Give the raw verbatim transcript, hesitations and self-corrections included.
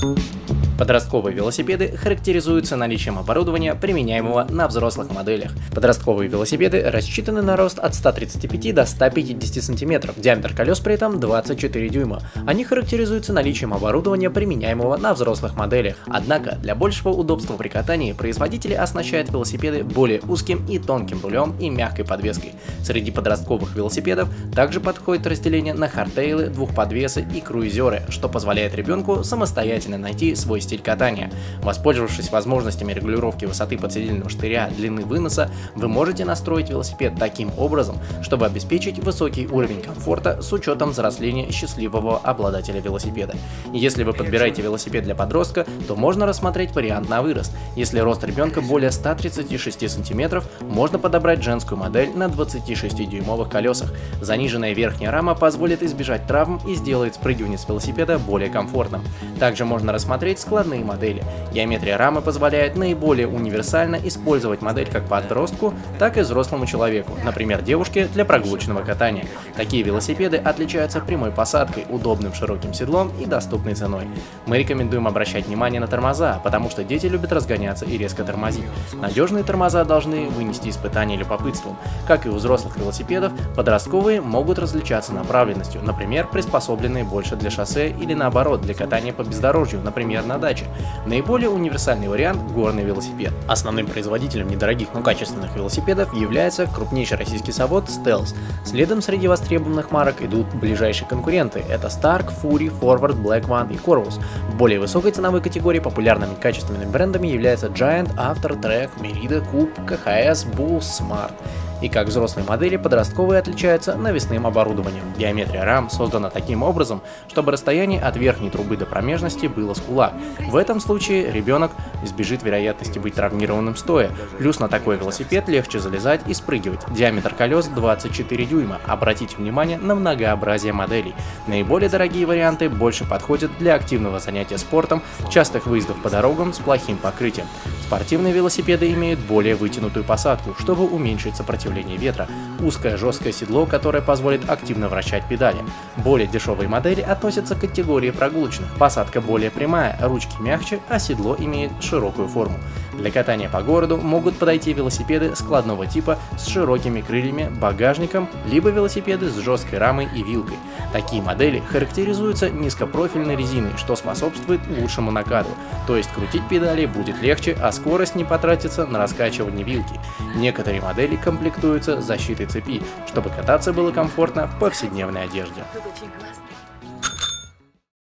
Подростковые велосипеды характеризуются наличием оборудования, применяемого на взрослых моделях. Подростковые велосипеды рассчитаны на рост от ста тридцати пяти до ста пятидесяти сантиметров, диаметр колес при этом двадцать четыре дюйма. Они характеризуются наличием оборудования, применяемого на взрослых моделях. Однако, для большего удобства при катании производители оснащают велосипеды более узким и тонким рулем и мягкой подвеской. Среди подростковых велосипедов также подходит разделение на хардтейлы, двухподвесы и круизеры, что позволяет ребенку самостоятельно найти свой стиль катания. Воспользовавшись возможностями регулировки высоты подседельного штыря, длины выноса, вы можете настроить велосипед таким образом, чтобы обеспечить высокий уровень комфорта с учетом взросления счастливого обладателя велосипеда. Если вы подбираете велосипед для подростка, то можно рассмотреть вариант на вырост. Если рост ребенка более ста тридцати шести сантиметров, можно подобрать женскую модель на двадцатишестидюймовых колесах. Заниженная верхняя рама позволит избежать травм и сделает спрыгивание с велосипеда более комфортным. Также можно рассмотреть складные модели. Геометрия рамы позволяет наиболее универсально использовать модель как подростку, так и взрослому человеку, например, девушке для прогулочного катания. Такие велосипеды отличаются прямой посадкой, удобным широким седлом и доступной ценой. Мы рекомендуем обращать внимание на тормоза, потому что дети любят разгоняться и резко тормозить. Надежные тормоза должны вынести испытания любопытством. Как и у взрослых велосипедов, подростковые могут различаться направленностью, например, приспособленные больше для шоссе или наоборот для катания по бездорожью, например, на даче. Наиболее универсальный вариант – горный велосипед. Основным производителем недорогих, но качественных велосипедов является крупнейший российский завод Stealth. Следом среди востребованных марок идут ближайшие конкуренты – это Stark, Fury, Forward, Black One и Corvus. В более высокой ценовой категории популярными качественными брендами являются Giant, After, Trek, Merida, Cube, ка ха эс, Bulls, Smart. И как взрослые модели, подростковые отличаются навесным оборудованием. Геометрия рам создана таким образом, чтобы расстояние от верхней трубы до промежности было с кулак. В этом случае ребенок избежит вероятности быть травмированным стоя. Плюс на такой велосипед легче залезать и спрыгивать. Диаметр колес двадцать четыре дюйма. Обратите внимание на многообразие моделей. Наиболее дорогие варианты больше подходят для активного занятия спортом, частых выездов по дорогам с плохим покрытием. Спортивные велосипеды имеют более вытянутую посадку, чтобы уменьшить сопротивление ветра, узкое жесткое седло, которое позволит активно вращать педали. Более дешевые модели относятся к категории прогулочных. Посадка более прямая, ручки мягче, а седло имеет широкую форму. Для катания по городу могут подойти велосипеды складного типа с широкими крыльями, багажником, либо велосипеды с жесткой рамой и вилкой. Такие модели характеризуются низкопрофильной резиной, что способствует лучшему накату, то есть крутить педали будет легче, а скорость не потратится на раскачивание вилки. Некоторые модели комплектуются защитой цепи, чтобы кататься было комфортно в повседневной одежде.